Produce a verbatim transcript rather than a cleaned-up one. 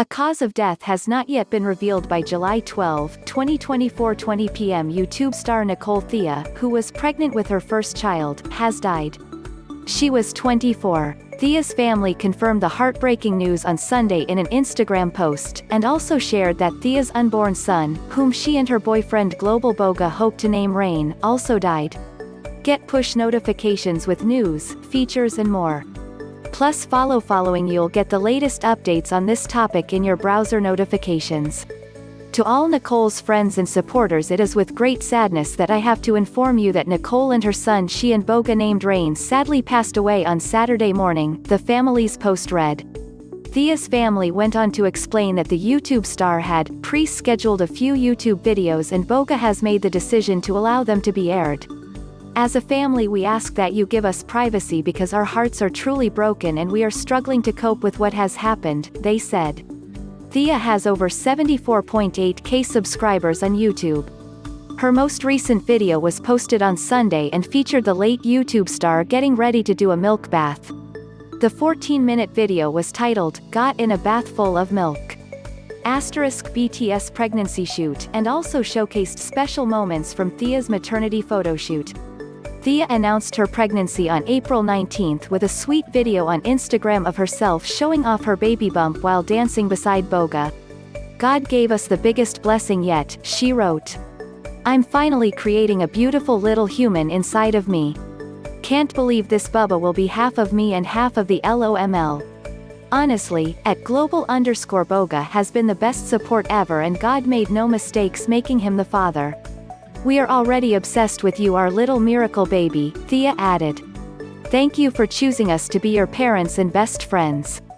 A cause of death has not yet been revealed. By July twelfth, twenty twenty-four, twenty p m YouTube star Nicole Thea, who was pregnant with her first child, has died. She was twenty-four. Thea's family confirmed the heartbreaking news on Sunday in an Instagram post, and also shared that Thea's unborn son, whom she and her boyfriend Global Boga hope to name Rain, also died. Get push notifications with news, features and more. Plus follow following you'll get the latest updates on this topic in your browser notifications. To all Nicole's friends and supporters, it is with great sadness that I have to inform you that Nicole and her son she and Boga named Rain sadly passed away on Saturday morning, the family's post read. Thea's family went on to explain that the YouTube star had pre-scheduled a few YouTube videos and Boga has made the decision to allow them to be aired. As a family we ask that you give us privacy because our hearts are truly broken and we are struggling to cope with what has happened, they said. Thea has over seventy-four point eight K subscribers on YouTube. Her most recent video was posted on Sunday and featured the late YouTube star getting ready to do a milk bath. The fourteen minute video was titled, "Got in a Bath Full of Milk." Asterisk B T S pregnancy shoot, and also showcased special moments from Thea's maternity photoshoot. Thea announced her pregnancy on April nineteenth with a sweet video on Instagram of herself showing off her baby bump while dancing beside Boga. "God gave us the biggest blessing yet," she wrote. "I'm finally creating a beautiful little human inside of me. Can't believe this bubba will be half of me and half of the LOML. Honestly, at global underscore Boga has been the best support ever and God made no mistakes making him the father. We are already obsessed with you, our little miracle baby," Thea added. "Thank you for choosing us to be your parents and best friends.